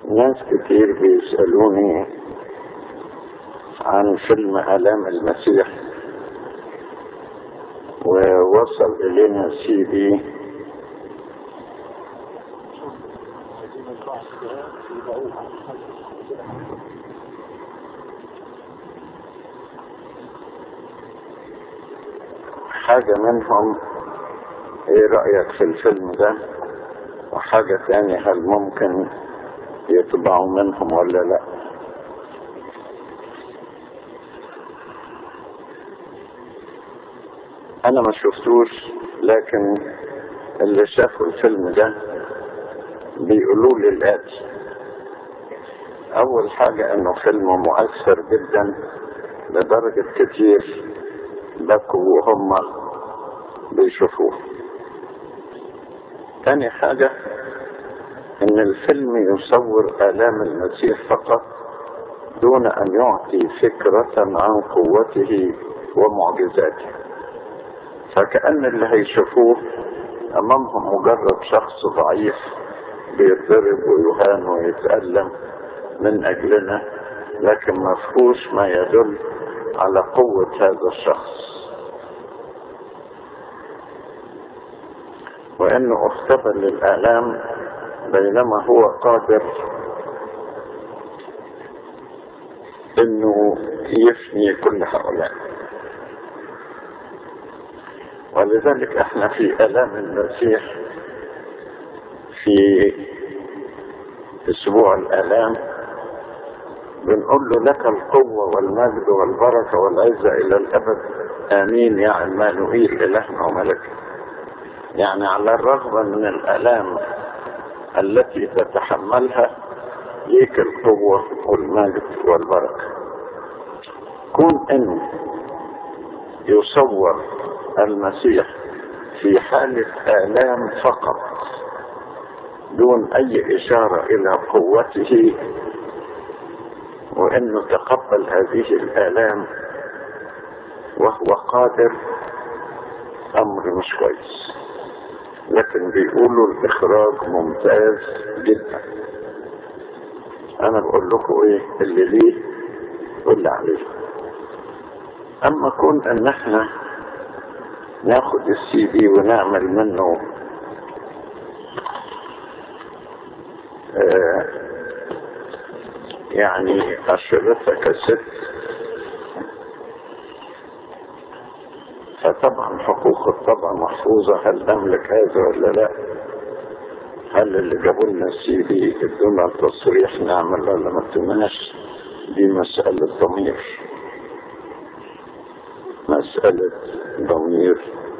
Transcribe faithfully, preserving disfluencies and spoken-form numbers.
ناس كتير بيسألوني عن فيلم آلام المسيح، ووصل إلينا سي دي حاجة منهم ايه رأيك في الفيلم ده، وحاجة تانية هل ممكن يطبعوا منهم ولا لا. انا ما شفتوش، لكن اللي شافوا الفيلم ده بيقولوا لي الآتي: اول حاجة انه فيلم مؤثر جدا لدرجة كتير بكوا وهم بيشوفوه. تاني حاجة ان الفيلم يصور آلام المسيح فقط دون ان يعطي فكرة عن قوته ومعجزاته، فكأن اللي هيشوفوه امامهم مجرد شخص ضعيف بيتضرب ويهان ويتألم من اجلنا، لكن ما فيهوش ما يدل على قوة هذا الشخص، وانه اختبر للآلام بينما هو قادر انه يفني كل هؤلاء. ولذلك احنا في آلام المسيح في اسبوع الآلام بنقول له: لك القوة والمجد والبركة والعزة الى الابد، امين يا عمانوئيل الهنا وملكنا. يعني على الرغم من الآلام التي تتحملها ليك القوة والمجد والبركة. كون انه يصور المسيح في حالة آلام فقط دون اي اشارة الى قوته، وانه تقبل هذه الآلام وهو قادر، امر مش كويس. لكن بيقولوا الاخراج ممتاز جدا. انا بقول لكم ايه اللي ليه واللي عليه. اما كون ان احنا ناخد السي دي ونعمل منه آه يعني اشرطة كست، فطبعا حقوق الطبع محفوظة. هل نملك هذا ولا لا؟ هل اللي جابوا لنا السي دي ادونا التصريح نعمل ولا ما ادوناش؟ دي مسألة ضمير، مسألة ضمير